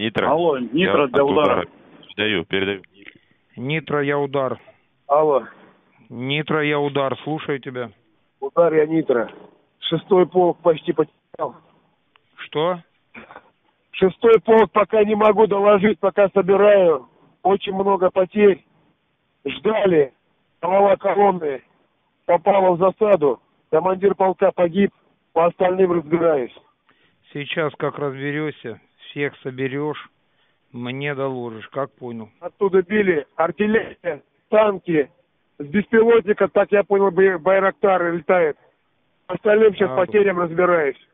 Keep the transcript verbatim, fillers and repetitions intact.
Нитро. Алло, Нитро я для удара. удара. Передаю, передаю. Нитро, я удар. Алло. Нитро, я удар. Слушаю тебя. Удар, я Нитро. Шестой полк почти потерял. Что? Шестой полк пока не могу доложить, пока собираю. Очень много потерь. Ждали. Голова колонны попала в засаду. Командир полка погиб. По остальным разбираюсь. Сейчас как разберешься, всех соберешь, мне доложишь. Как понял? Оттуда били артиллерия, танки. С беспилотника, так я понял, Байрактар летает. Остальным сейчас А, потерям разбираюсь.